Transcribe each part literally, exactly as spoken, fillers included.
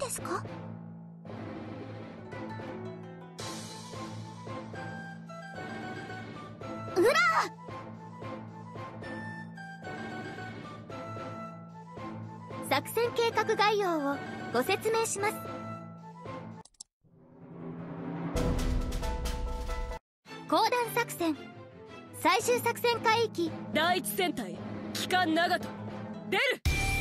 ですか？うら！作戦計画概要をご説明します。公団作戦最終作戦海域第一戦隊機関長門出る。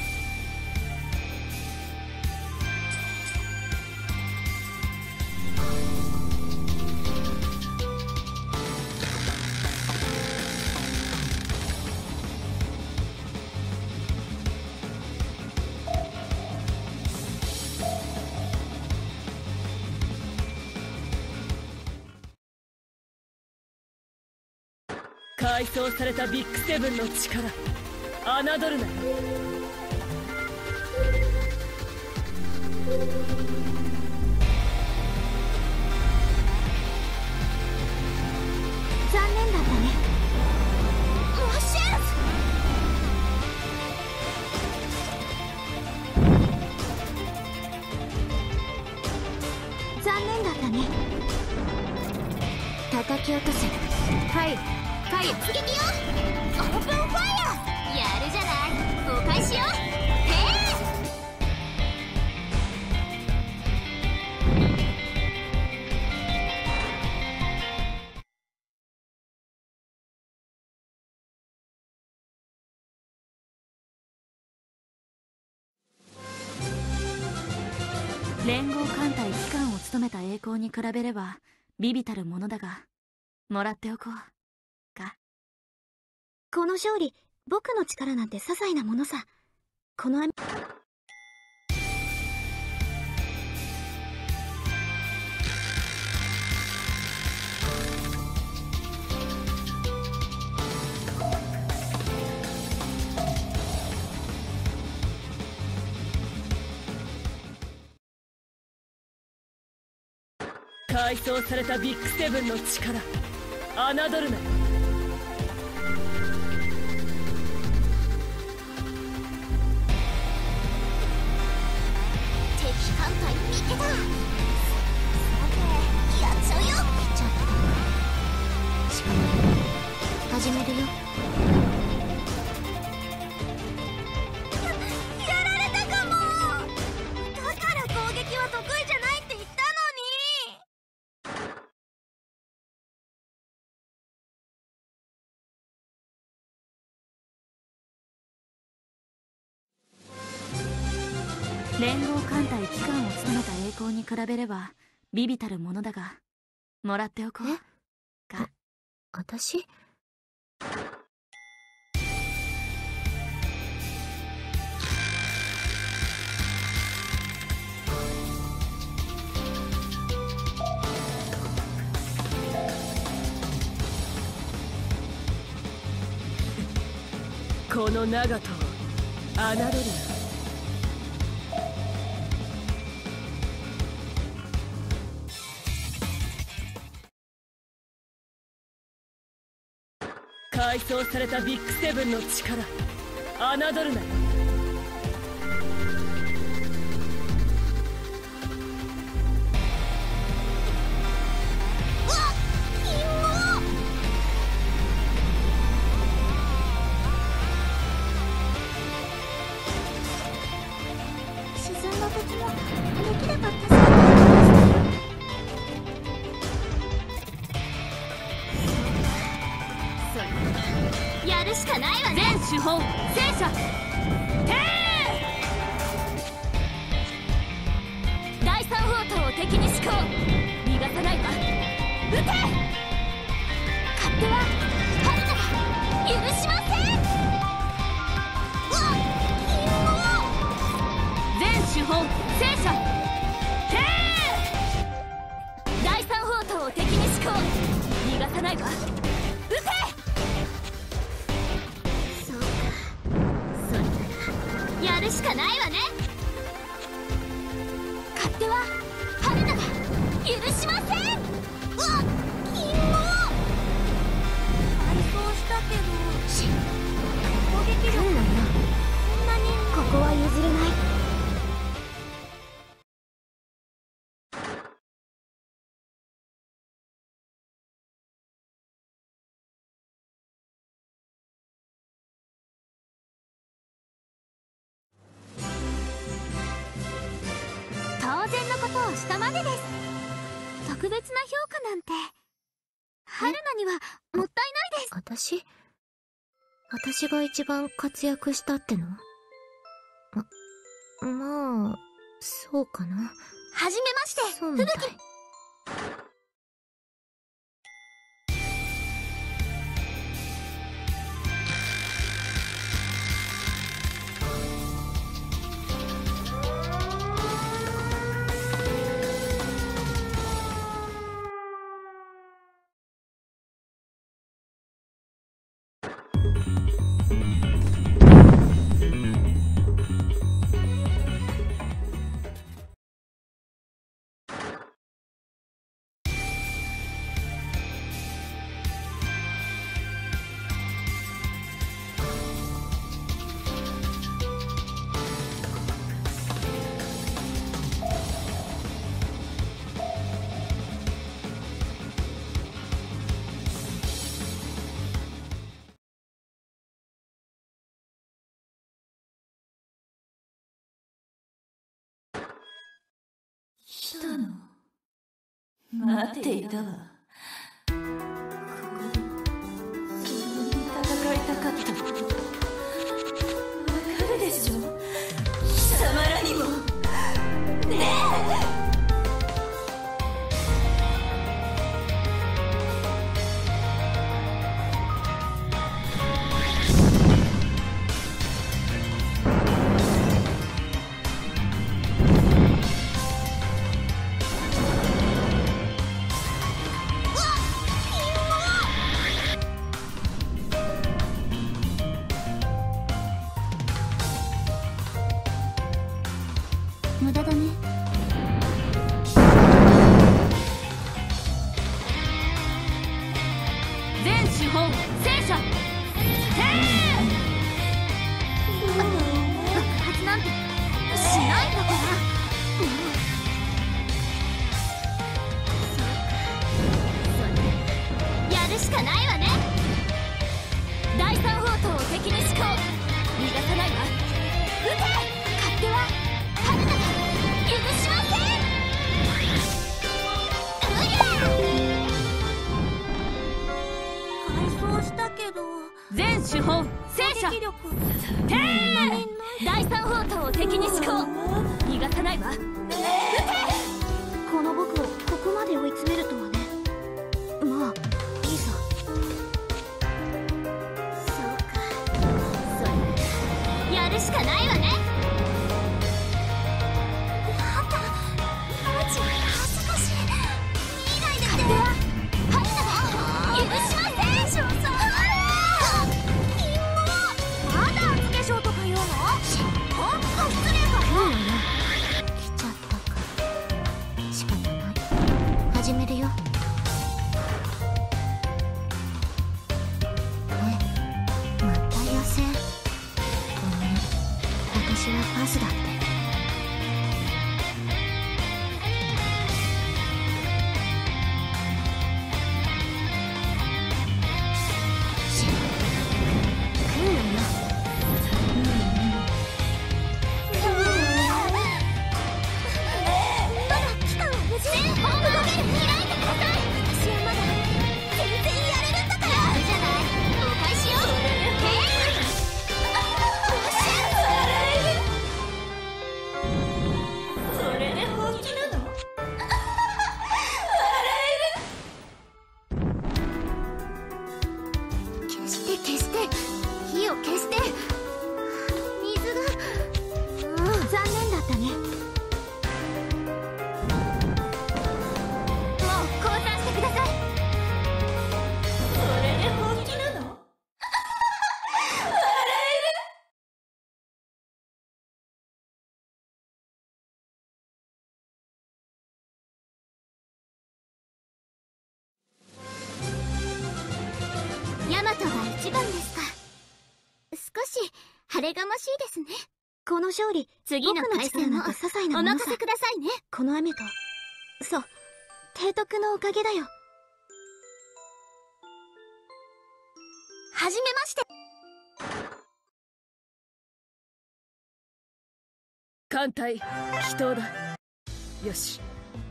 改装されたビッグセブンの力侮るな。 残念だったね。マシェル残念だったね。叩き落とせ。はい、はい、突撃よ。オープンファイヤー。やるじゃない。お返しよ。へえ。 連合艦隊機関を務めた栄光に比べれば微々たるものだが、もらっておこうか。 この勝利、僕の力なんて些細なものさ。この改装されたビッグセブンの力侮るな。 敵艦隊見てた。さてやっちゃうよ。ちょっとしかも始めるよ。ややられたかも。だから攻撃は得意じゃないって言ったのに。 連合艦隊機関を務めた栄光に比べれば微々たるものだが、もらっておこうか。 私？ この長門を侮るな。改装されたビッグセブンの力侮るな。 うわっ、キモ。沈んだ時もできれば助けてあげます。やるしかないわね。 全手法戦車停。 第三砲塔を敵に施行。逃がさないわ。撃て。勝手は春なら許しません。うわっ、キモ。 全手法戦車停。 第三砲塔を敵に施行。逃がさないわ。撃て。そうか、それならやるしかないわね。勝手は春なら許しません。うわっ、キモ。改装したけどし攻撃力そんなにここは譲れない。 日までです。特別な評価なんて春菜にはもったいないです。 私私が一番活躍したっての？ま、まあ、そうかな。 はじめまして、 そうみたい。 吹雪。 来たの？待っていたわ。ここで君に戦いたかったの。わかるでしょ、貴様らにも。ねえ！ 無駄だね。 全資本戦車爆発なんてしないんだから。やるしかないわね。第三砲塔を敵に施行。逃がさないわ。撃て！勝手は春菜が許しません。うりゃ！改装したけど全資本戦車撃力第三砲塔を敵に施行。逃がさないわ。撃て！この僕をここまで追い詰めるとはね。まあいいさ。そうか、それやるしかないわね。やだ、マジ恥ずかしい。見ないでって。春菜が許しません。少佐、キモ。まだ厚化粧とか言うの？ほんと失礼かよ。 来ちゃったか。仕方ない。始めるよ。え、また痩せ。ごめん、私はパスだって。し食うのよ。 まだ期間は無事。全本部動ける。開いてください。私はまだ全然やれるんだから。やるじゃない。お返しよ。へい。おっしゃそれで本気なの？ 消して消して、火を消して。水が、うん、残念だったね。 もう降参してください。 それで本気なの？ ヤマトが一番ですか。少し晴れがましいですね。この勝利、次の対戦も僕の力なんて些細なおものさ。 任せくださいね。 この雨と、そう、提督のおかげだよ。 はじめまして。 艦隊祈祷だ。よし、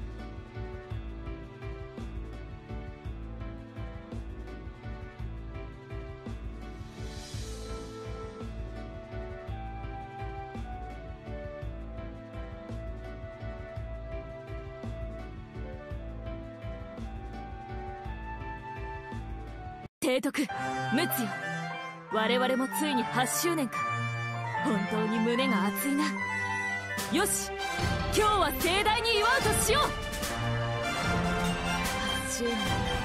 提督、陸奥よ。我々もついにはちしゅうねんか。本当に胸が熱いな。よし、今日は盛大に祝うとしよう。はちしゅうねん